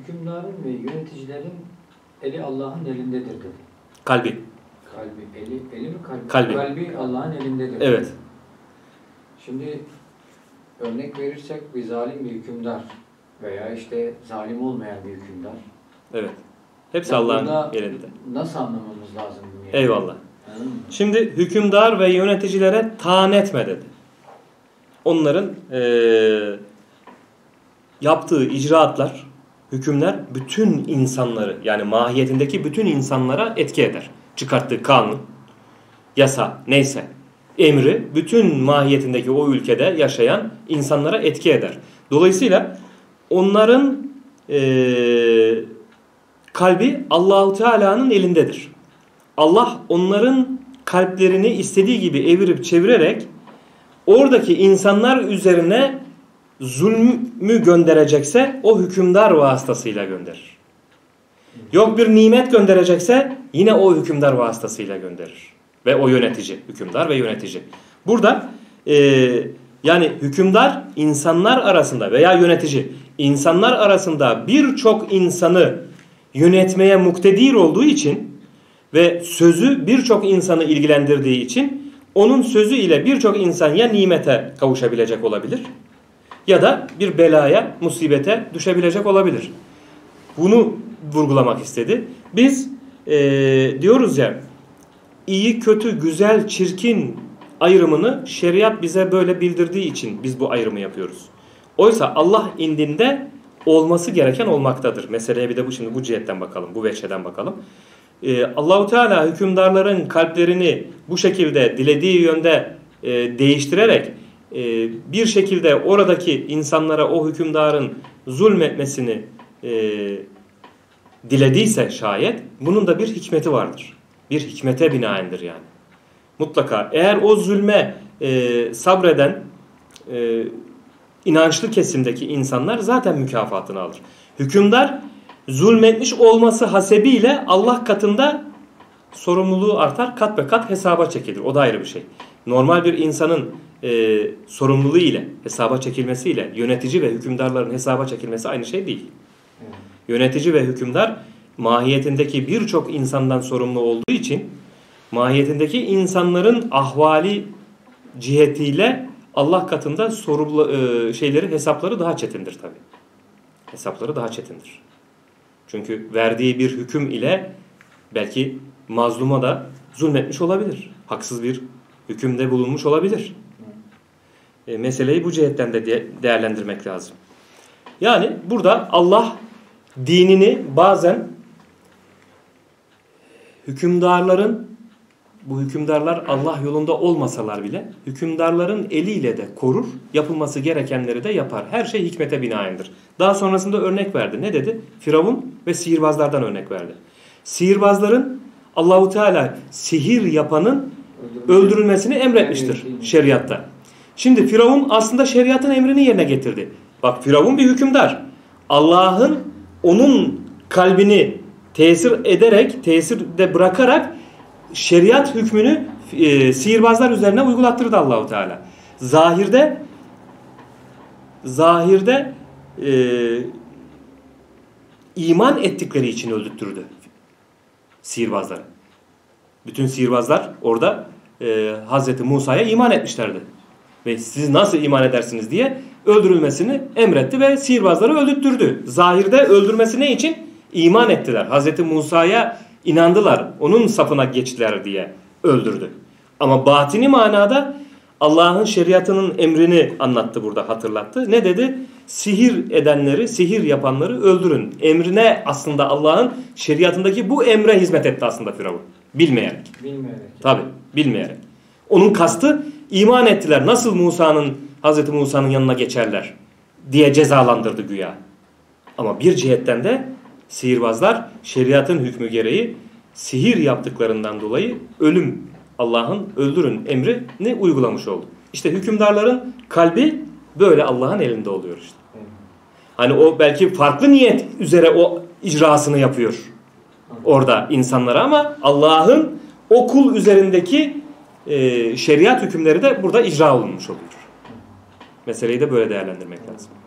Hükümdarın ve yöneticilerin eli Allah'ın elindedir dedi. Kalbi. Eli mi kalbi? Kalbi. Kalbi Allah'ın elindedir. Evet. Şimdi örnek verirsek bir zalim bir hükümdar veya işte zalim olmayan bir hükümdar. Evet. Hepsi Allah'ın elinde. Nasıl anlamamız lazım bunu? Yani? Eyvallah. Şimdi hükümdar ve yöneticilere taan etme dedi. Onların yaptığı icraatlar, hükümler bütün insanları, yani mahiyetindeki bütün insanlara etki eder. Çıkarttığı kanun, yasa, neyse, emri bütün mahiyetindeki o ülkede yaşayan insanlara etki eder. Dolayısıyla onların kalbi Allah-u Teala'nın elindedir. Allah onların kalplerini istediği gibi evirip çevirerek oradaki insanlar üzerine zulmü gönderecekse o hükümdar vasıtasıyla gönderir. Yok bir nimet gönderecekse yine o hükümdar vasıtasıyla gönderir. Ve o yönetici, hükümdar ve yönetici. Burada yani hükümdar insanlar arasında veya yönetici insanlar arasında birçok insanı yönetmeye muktedir olduğu için ve sözü birçok insanı ilgilendirdiği için onun sözü ile birçok insan ya nimete kavuşabilecek olabilir ya da bir belaya, musibete düşebilecek olabilir. Bunu vurgulamak istedi. Biz diyoruz ya, iyi, kötü, güzel, çirkin ayrımını şeriat bize böyle bildirdiği için biz bu ayrımı yapıyoruz. Oysa Allah indinde olması gereken olmaktadır. Meseleye bir de bu cihetten bakalım, bu veçheden bakalım. Allah-u Teala hükümdarların kalplerini bu şekilde dilediği yönde değiştirerek bir şekilde oradaki insanlara o hükümdarın zulmetmesini dilediyse şayet bunun da bir hikmeti vardır. Bir hikmete binaendir yani. Mutlaka eğer o zulme sabreden inançlı kesimdeki insanlar zaten mükafatını alır. Hükümdar zulmetmiş olması hasebiyle Allah katında sorumluluğu artar, kat be kat hesaba çekilir. O da ayrı bir şey. Normal bir insanın sorumluluğu ile, hesaba çekilmesiyle yönetici ve hükümdarların hesaba çekilmesi aynı şey değil. Yönetici ve hükümdar mahiyetindeki birçok insandan sorumlu olduğu için mahiyetindeki insanların ahvali cihetiyle Allah katında hesapları daha çetindir tabii. Hesapları daha çetindir. Çünkü verdiği bir hüküm ile belki mazluma da zulmetmiş olabilir. Haksız bir hükümde bulunmuş olabilir. Meseleyi bu cihetten de değerlendirmek lazım. Yani burada Allah dinini bazen bu hükümdarlar Allah yolunda olmasalar bile hükümdarların eliyle de korur, yapılması gerekenleri de yapar. Her şey hikmete binaendir. Daha sonrasında örnek verdi. Ne dedi? Firavun ve sihirbazlardan örnek verdi. Sihirbazların Allah-u Teala sihir yapanın öldürülmesini emretmiştir şeriatta. Şimdi Firavun aslında şeriatın emrini yerine getirdi. Bak, Firavun bir hükümdar. Allah'ın onun kalbini tesirde bırakarak şeriat hükmünü sihirbazlar üzerine uygulattırdı Allah-u Teala. Zahirde iman ettikleri için öldürttürdü sihirbazları. Bütün sihirbazlar orada Hazreti Musa'ya iman etmişlerdi. Ve siz nasıl iman edersiniz diye öldürülmesini emretti ve sihirbazları öldürttürdü. Zahirde öldürmesi ne için? İman ettiler. Hazreti Musa'ya inandılar. Onun safına geçtiler diye öldürdü. Ama batini manada Allah'ın şeriatının emrini anlattı burada, hatırlattı. Ne dedi? Sihir edenleri, sihir yapanları öldürün. Emrine aslında Allah'ın şeriatındaki bu emre hizmet etti aslında Firavun. Bilmeyerek. Tabii, bilmeyerek. Onun kastı iman ettiler. Nasıl Hazreti Musa'nın yanına geçerler diye cezalandırdı güya. Ama bir cihetten de sihirbazlar şeriatın hükmü gereği sihir yaptıklarından dolayı Allah'ın öldürün emrini uygulamış oldu. İşte hükümdarların kalbi böyle Allah'ın elinde oluyor işte. Hani o belki farklı niyet üzere o icrasını yapıyor orada insanlara ama Allah'ın o kul üzerindeki şeriat hükümleri de burada icra olunmuş oluyor. Meseleyi de böyle değerlendirmek lazım.